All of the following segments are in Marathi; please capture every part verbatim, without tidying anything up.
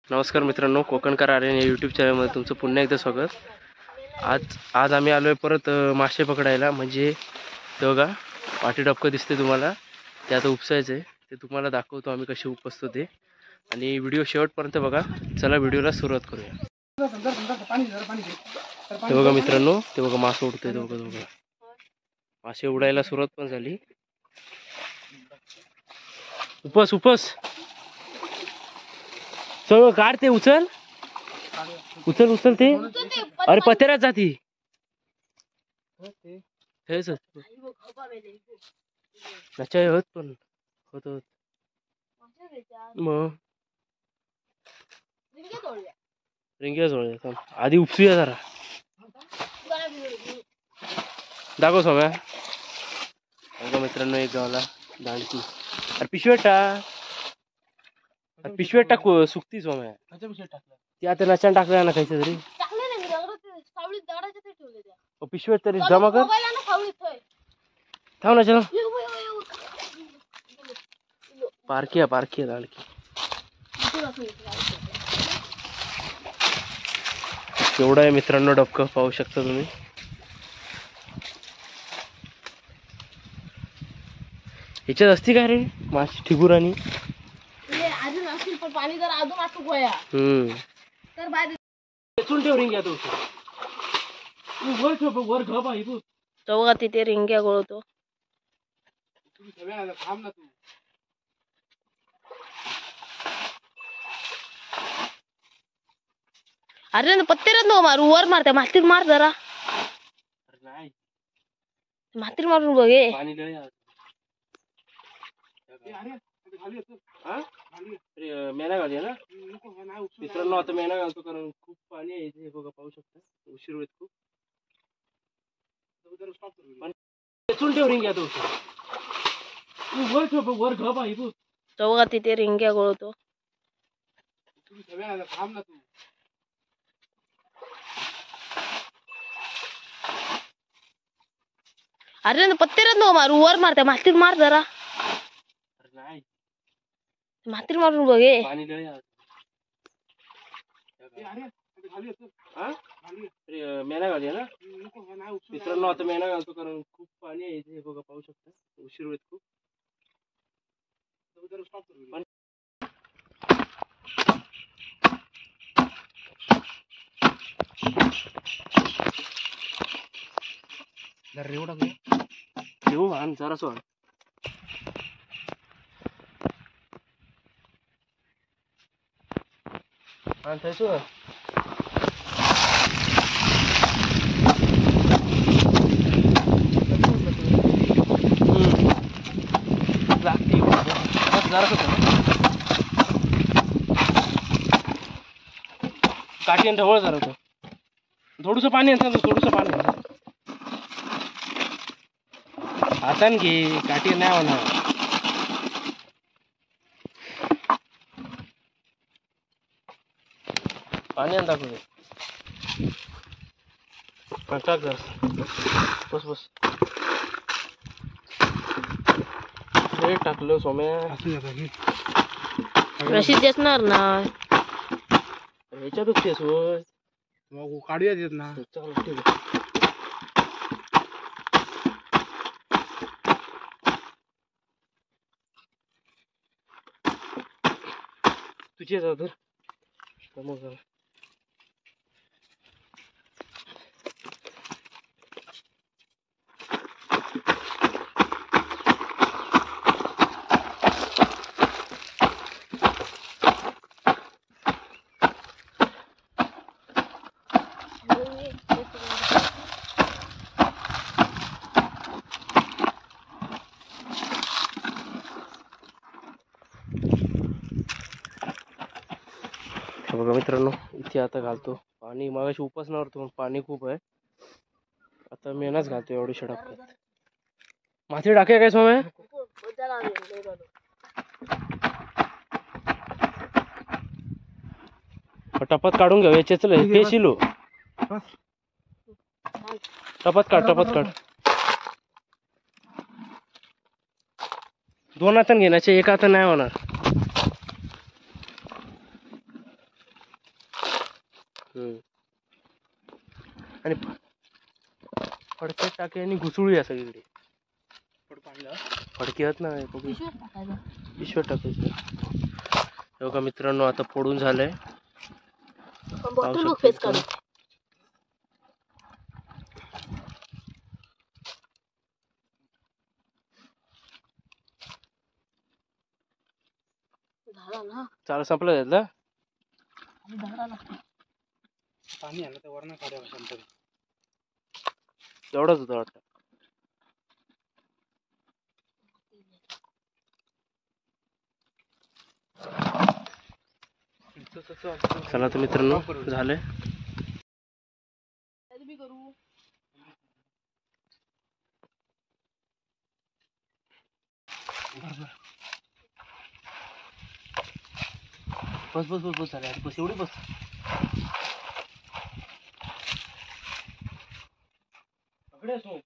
नमस्कार मित्रांनो, कोकणकर आर्यन या यूट्यूब चॅनलमध्ये तुमचं पुन्हा एकदा स्वागत. आज आज आम्ही आलो आहे परत मासे पकडायला. म्हणजे ते बघा पाठी डबकं दिसते तुम्हाला, ते आता उपसायचं आहे. ते तुम्हाला दाखवतो आम्ही कसे उपसतो ते, आणि व्हिडिओ शेवटपर्यंत बघा. चला व्हिडिओला सुरुवात करूया. ते बघा मित्रांनो, ते बघा मासे उडतोय. ते बघा बघा मासे उडायला सुरुवात पण झाली. उपस उपस सगळं काढते. उचल उचल उचल ते. अरे पत्र्यात जाती हेच नचाय होत पण होत होत मग रिंग्या जोड आधी उपसूया जरा. दाखव सोम्या. बघा मित्रांनो, एक गावाला दांडकी. अरे पिशव्यात टाक, पिशव्यात टाक सुकती सोम्या. ती आता नच्यान टाकल्या ना काहीच तरी पिशव्यात तरी जमा कर. थांब ना चला. पारखी आहे पारखी आहे दांडकी. एवढं आहे मित्रांनो डबकं, पाहू शकता तुम्ही. ह्याच्यात असती काय रे माशी ठिगुरानी. पाणी जर अजून असतो गोया तर बाहेर ठेव रिंग्या. तो वर ठेव, वर घ बाई तू. तो बघा तिथे रिंग्या गोळतो. थांब ना तू. अरे पत्तेरच नको मारू, वर मारते. मातीर मार जरा. नाही मातीर मारून बघ. मेना घाली ना मित्रांनो. आता मेना घालतो कारण खूप पाणी आहे इथे. बघा पाहू शकता, उशीर होईल खूप. ठेव रिंग्या. तो वर ठेव, वर घ बाई तू. तो बघा तिथे रिंग्या गोळतो. थांब ना तू. अरे पत्तेरच नको मारू, वर मारते. मातीर मार जरा. नाही मातीर मारून बघ. मेना घाली ना मित्रांनो. आता मेना घालतो कारण खूप पाणी आहे इथे. बघा पाहू शकता, उशीर होईल खूप. एवढा घेऊ आणि जरा सोड. आणि काठी ढवळ जरा. होतं थोडस पाणी असतं, थोडस पाणी हातान घे. काठी नाही होणार. पाणी आण दाखव. टाक जरा. बस बस. टाकलं सोम्या. रशीद देणार ना ह्याच्यातच तेच होय. मग काढूया देत ना. चालेल ठीक आहे. तुझे जाऊ तर मग बघा मित्रांनो, इथे आता घालतो पाणी. मागाशी उपासनावर होतो, पाणी खूप आहे. आता मेनाच घालतो एवढी डबक्यात. माती टाके काय सोम्या. टपात काढून घ्या. याच्याच पेशिलो टपात काढ, टपात काढ. दोन हाताने घेण्याचे, एक हात नाही होणार. हम्म. आणि फडक्यात टाके आणि घुसळूया सगळीकडे. फडकी आहेत ना, पिशव्यात टाकायचं. हो का मित्रांनो, आता फोडून झालंय. बॉटल फेस काढू. झाला ना, चाल संपलं त्यातलं पाणी आलं तर वरण काढावं शांत. एवढंच होतं वाटतं. चला तर मित्रांनो, झालंय. करू बस बस बस बस झाले. बस एवढी बस. पकडे असो.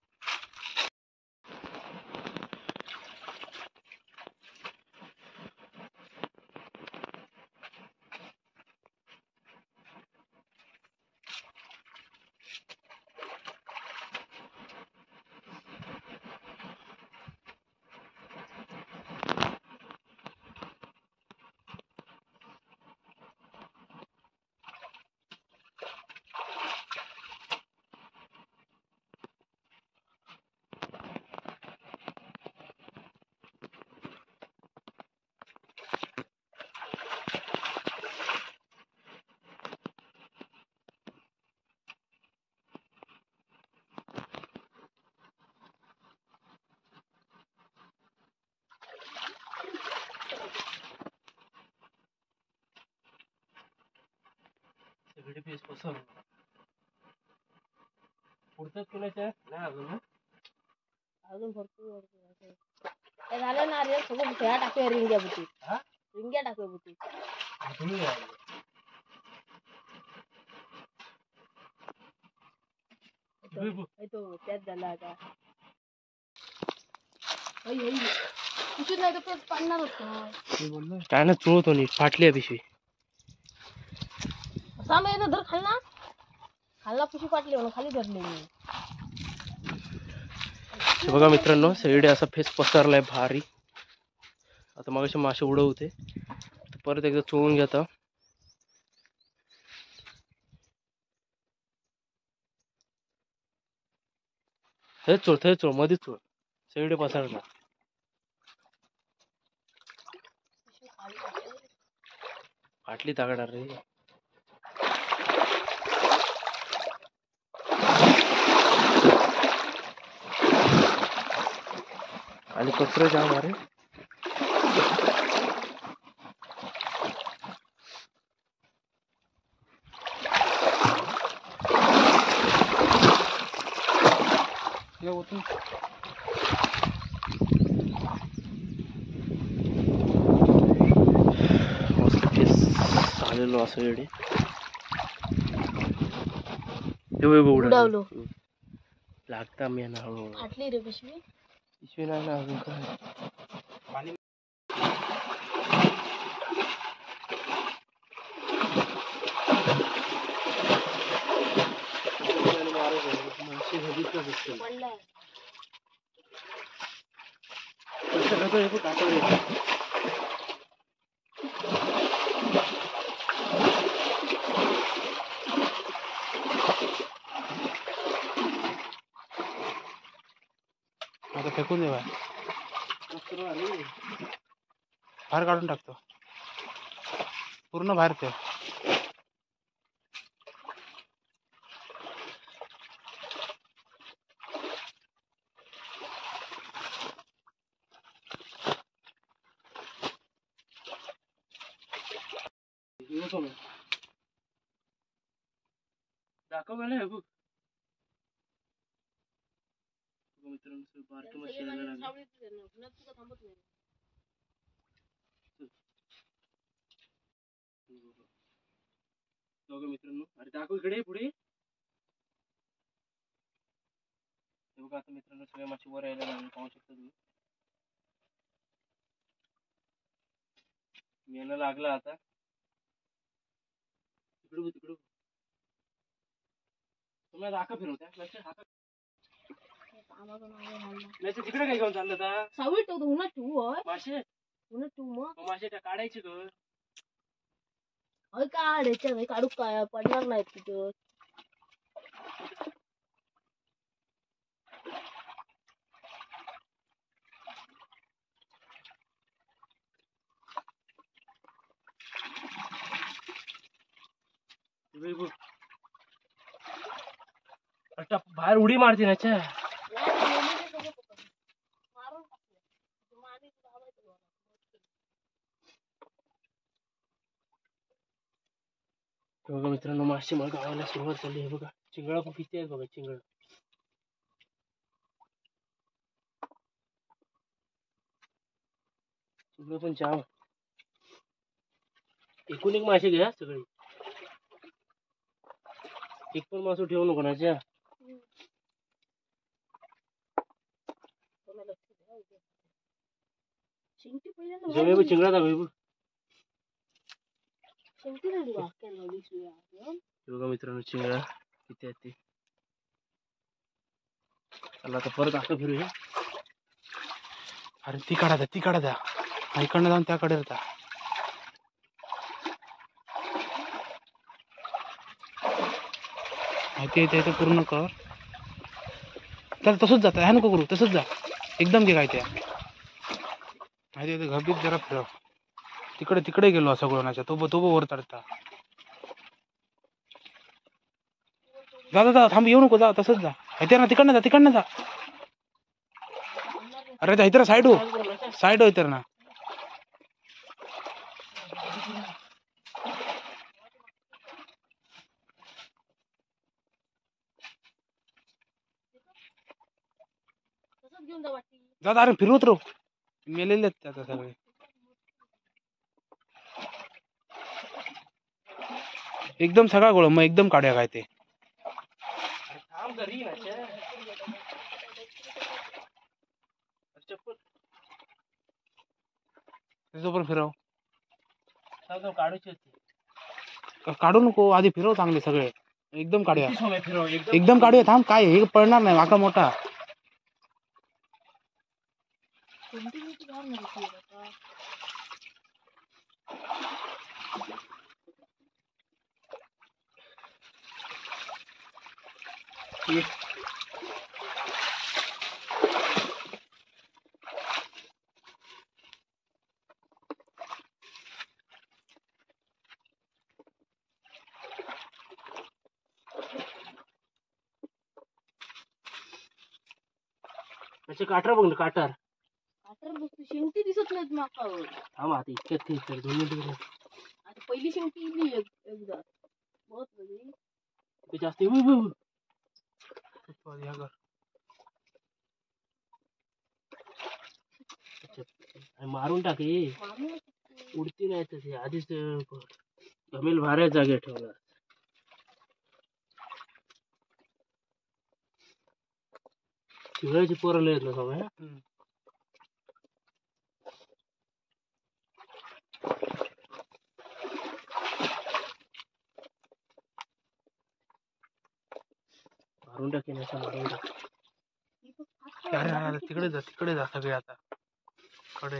सगळे पीस पसर पुढचं केल्याच्या नाही अजून ना. अजून भरपूर हे झालं ना रे. सगळं खेळा टाकूया. रिंग्या बुती हा रिंग्या टाकूया बुती. तुम्ही तो त्यात झाला आता. पिशवीत नाही तर पेच पाडणार होता. काय ना चुळतो नीट. फाटली आहे पिशवी. साम येणं धर खालना. खालना पिशवी फाटली म्हणून खाली धरली मी. बघा मित्रांनो, सगळीकडे असा फेस पसरलाय भारी. आता मगाशी मासे उडवते, परत एकदा चोळून घेता. हेच चोळ हेच चोळ मध्येच चोळ. सगळीकडे पसरला. फाटली तागडा रे. आणि कचरा जाम अरे. मस्त फेस आलेलो असं एवढे. उडावलो. लागता मी ना हळूहळू. फाटली रे पिशवी. पिशवी नाही ना अजून काय. आता फेकून दे बाहेर. बाहेर काढून टाकतो. पूर्ण बाहेर ठेव. दाखव मला हे बघ. मित्रांनो बारकी माशी यायला लागली. बघा मित्रांनो, अरे दाखव इकडे पुढे. हे बघा आता मित्रांनो, सगळ्या माशी वर यायला लागले. पाहू शकता तुम्ही. मेला लागला आता. तिकडे तिकडे तुम्ही दाखा फिरवत्या लक्ष हातात कामाचं नाव घालणं. नाही तिकडे काय घेऊन चाललं आता सावळी ठेवतो उन्हात ठेवू होय मासे उन्हात ठेवू मग मग मासे त्या काढायचे ग होय काढायच्या नाही काढू काय पडणार नाहीत तिथं हे बघ. आता बाहेर उडी मारते ना च्या नाही, नेहमी ते सगळं पकडलं. मारून टाकलं. ते मागे धावायचं बघा. बघा मित्रांनो मासे मग गावाला सुरुवात झाली आहे बघा चिंगळा पण किती आहेत बघा चिंगळ चिंगळ पण जाम एकूण एक मासे घ्या सगळे एक पण मासू ठेवू नको ना च्या हम्म. कोणाला लक्ष द्या इथे. शिंगटी पहिल्यांदा जमे बाहेर चिंगळा दाखव हे बघ शिंगटी नाही दिली वाक्याला लावली शिव्या. हं? हे बघा मित्रांनो चिंगळा किती आहेत ते चला आता परत असं फिरूया अरे ती काढा द्या ती काढा द्या इकडनं जाऊन त्याकडे येता माहिती येते ते पूर्ण कर तर तसंच जात ह्या नको करू तसंच जा एकदम घे काय त्या माहिती येते घबीत जरा फिरव तिकडे तिकडे गेलो असं गोळण्याच्या तो तो वर चढता जा जा जा थांब येऊ नको जा तसंच जा माहिती ना तिकडनं जा तिकडनं जा अरे त्या इतर साईड हो साईड हो इतर ना तसंच घेऊन जा वाटी. जा अरे फिरवत राहू मेलेले आहेत त्याचा सगळे एकदम सगळा गोळ मग एकदम काढूया काय ते थांब घरी ना च्या चप्पल त्याचं पण फिरव थांब काढूची होती काढू नको आधी फिरव चांगले सगळे एकदम काढूया किती सोम्या फिरव एकदम काढूया थांब काय हे पडणार नाही वाका मोठा शिंगटी बिंगटी बाहेर नाही दिसली बाबा. ये. अच्छा काटर बघ ना काटर काटर बघतो शिंगटी दिसत नाहीत माकावर. थांब आता इतक्यात ते तर दोन मिनिटं आता पहिली शिंगटी इली एक एकदा बहुत वेगळी. ते जास्त उय, उय, उय. अच्छा, आणि मारून टाके मारून उडती नाही तर ते आधीच जमेल भाऱ्या जागे ठेवला चिवळ्याची पोरं लय आहेत ना सगळ्या मारून टाके ना मारून टाक अरे अरे तिकडे जा तिकडे जा सगळे आता कडे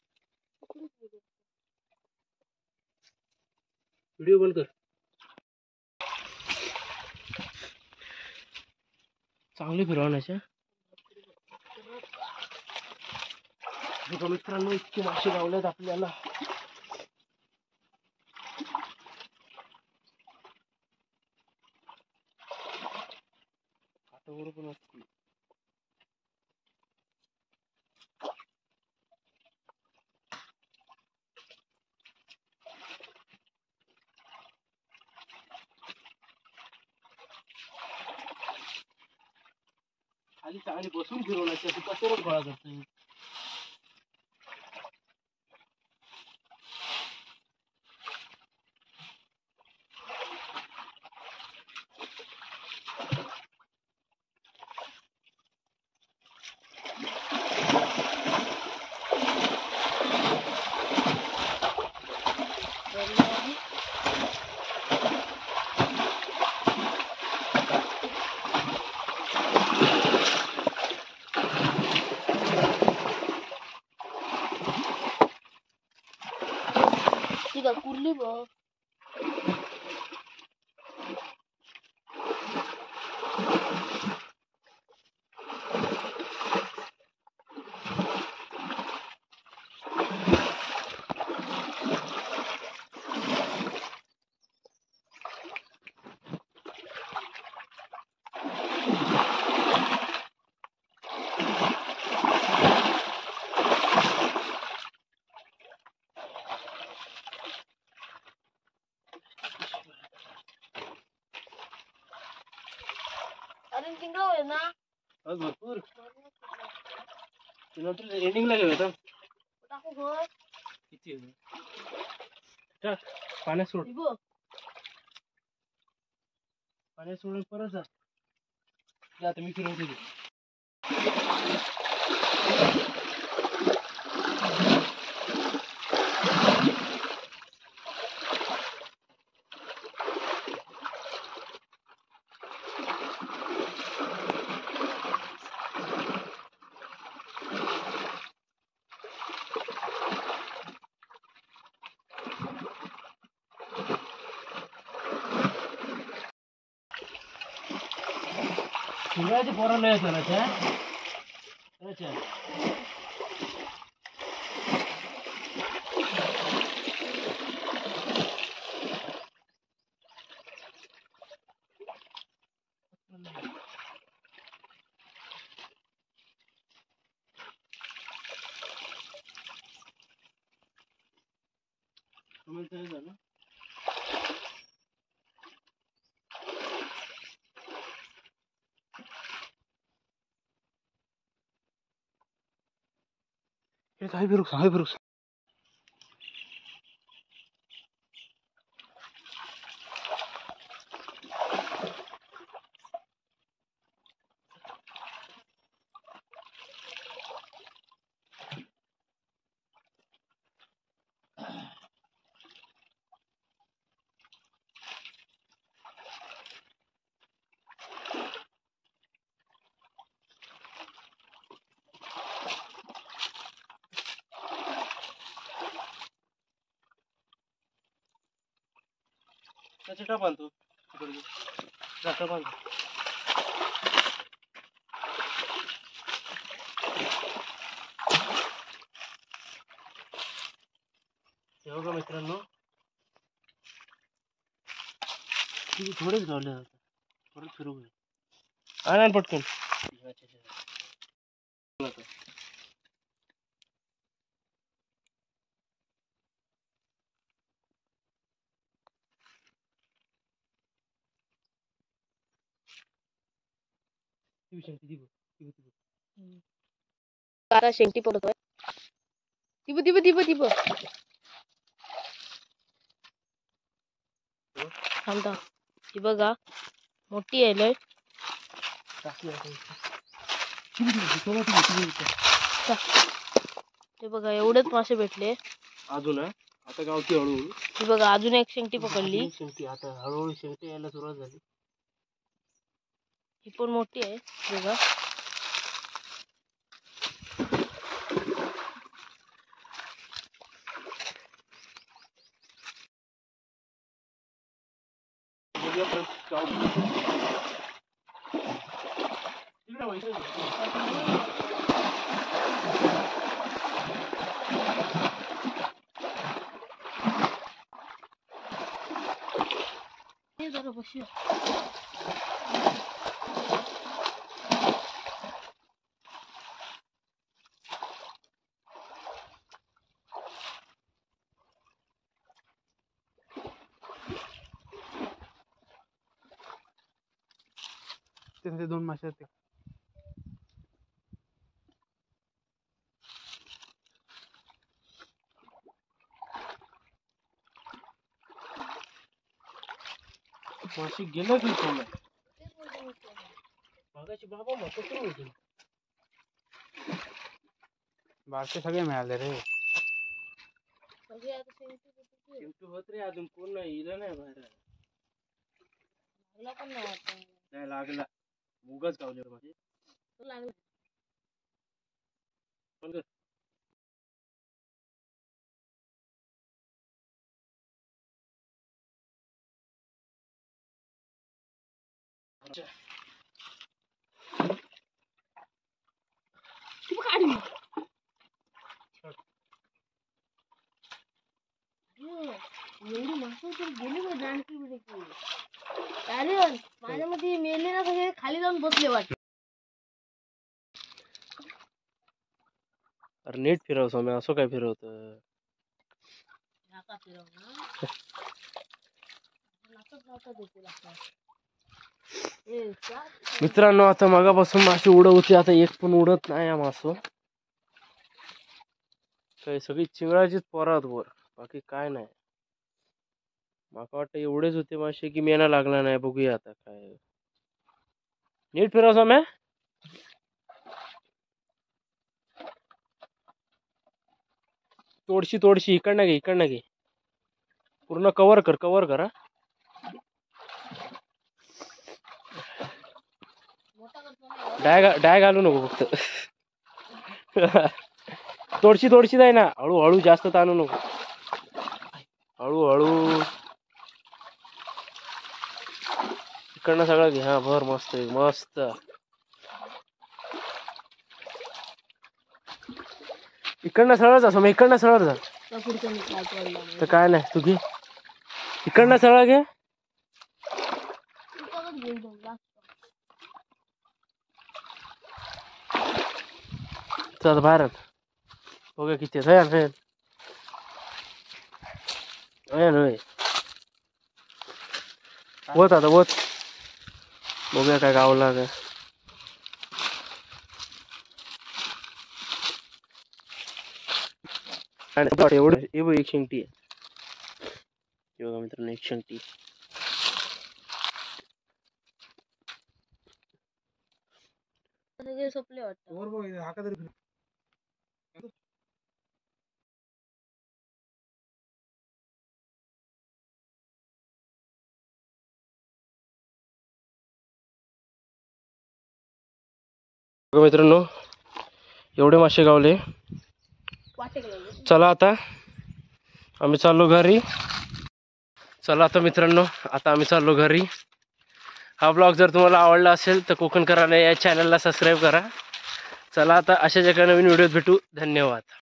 व्हिडिओ बंद कर चांगली फिरवण्याच्या मित्रांनो इतके मासे गावलेत आपल्याला काटावर पण असते खाली चांगली बसून फिरवण्याची असं कचरच गोळा करतोय ती बघ कुर्ली बघ. अरे तिकडं होय ना. आज भरपूर नंतर एंडिंगला गेलो होता. टाकू घर. किती आहे? टाक पाण्यात सोड. ती बघ. पाण्यात सोडून परत जा. जा आता मी फिरवते ते. शिवाजी पोराला येतो ना त्या अच्छा तुम्ही झालं हे हाय फिरुक हाय फिरुक त्याची टप आणतो तिकडे जा टप आणतो हे बघा मित्रांनो किती थोडेच गावले आता परत फिरू आण पटकन आता शेंगटी पडतोय. तिब तिब तिब तिब थांबता. ती बघा मोठी आहे लय. ते बघा एवढेच मासे भेटले अजून आता गावठी हळूहळू ती बघा अजून एक शेंगटी पकडली. शेंगटी आता हळूहळू शेंगटी यायला सुरुवात झाली. ही पण मोठी आहे बघा. हे जरा बशी त्यांचे दोन मासे आहेत. माशी गेलं की सोडलं मागाशी बाबा मोठं सुरू होते. बारके सगळे मिळाले रे. शेवटी होत रे अजून कोण नाही इलं नाही बाहेर लागला पण नाही आता. नाही लागला उगाच गावले माझे लागला पण एवढी मासे तर गेली का जानकी बिडकी. अरे माझ्या मध्ये मेले ना सगळे खाली जाऊन बसले वाटत. अरे नीट फिरव सौम्या, असं काय फिरवत. नाका फिरव ना. नाकाच नाका देते लागतात. ए क्या मित्रांनो आता मगापासून मासे उडत होती, आता एक पण उडत नाही. या मासो काही सगळी चिंगळाचीच पोरात वर, बाकी काय नाही. माका वाटतं एवढेच होते मासे की मेना लागला नाही. बघूया आता काय. नीट फिरव सौम्या. तोडशी तोडशी इकडनं घे, इकडनं घे. पूर्ण कव्हर कर, कव्हर कर. हा. मोठा करतो ना. डाय डाय घालू नको फक्त. तोडशी तोडशी जाय ना, हळू हळू, जास्त ताणू नको. हळू हळू इकडनं सगळं घे. हा भर, मस्त आहे, मस्त. इकडनं सरळ जा सौम्या, इकडनं सरळ जा. त्या पुढच्या मी काय पडला तर काय नाही, तू घे इकडनं सरळ घे. इथं घेऊन जाऊ लास्ट. चल बाहेर आण. बघूया किती आहे. आहे होय होत आता होत. बघूया काय गावला काय. एवढं हे बघ, एक शेंगटी आहे. हे बघा मित्रांनो, एक शेंगटी. सगळे सोपले वाटतं. वर बघ, हा का तरी फिरव. बघा मित्रांनो, एवढे मासे गावले. वाटे गेले. चला आता आम्ही चाललो घरी. चला आता मित्रांनो, आता आम्ही चाललो घरी. हा ब्लॉग जर तुम्हाला आवडला असेल तर कोकण करायला या चॅनलला सबस्क्राईब करा. चला आता अशाच एका नवीन व्हिडिओत भेटू. धन्यवाद.